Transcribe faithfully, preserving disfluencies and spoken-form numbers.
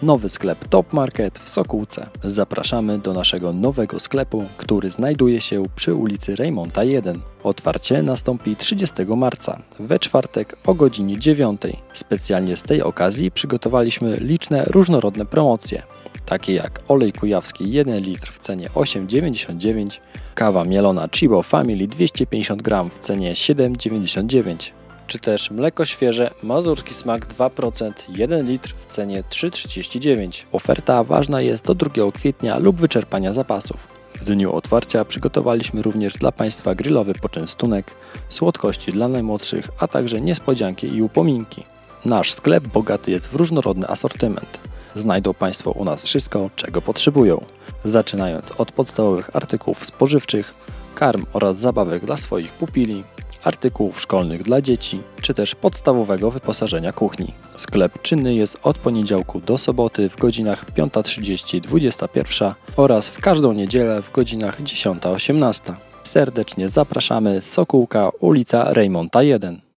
Nowy sklep Top Market w Sokółce. Zapraszamy do naszego nowego sklepu, który znajduje się przy ulicy Rejmonta jeden. Otwarcie nastąpi trzydziestego marca, we czwartek o godzinie dziewiątej. Specjalnie z tej okazji przygotowaliśmy liczne różnorodne promocje, takie jak olej kujawski jeden litr w cenie osiem dziewięćdziesiąt dziewięć, kawa mielona Chibo Family dwieście pięćdziesiąt gramów w cenie siedem dziewięćdziesiąt dziewięć, czy też mleko świeże Mazurski Smak dwa procent jeden litr w cenie trzy trzydzieści dziewięć. Oferta ważna jest do drugiego kwietnia lub wyczerpania zapasów. W dniu otwarcia przygotowaliśmy również dla Państwa grillowy poczęstunek, słodkości dla najmłodszych, a także niespodzianki i upominki. Nasz sklep bogaty jest w różnorodny asortyment. Znajdą Państwo u nas wszystko, czego potrzebują, zaczynając od podstawowych artykułów spożywczych, karm oraz zabawek dla swoich pupili, artykułów szkolnych dla dzieci, czy też podstawowego wyposażenia kuchni. Sklep czynny jest od poniedziałku do soboty w godzinach piąta trzydzieści do dwudziestej pierwszej oraz w każdą niedzielę w godzinach dziesiąta osiemnasta. Serdecznie zapraszamy, Sokółka, ulica Rejmonta jeden.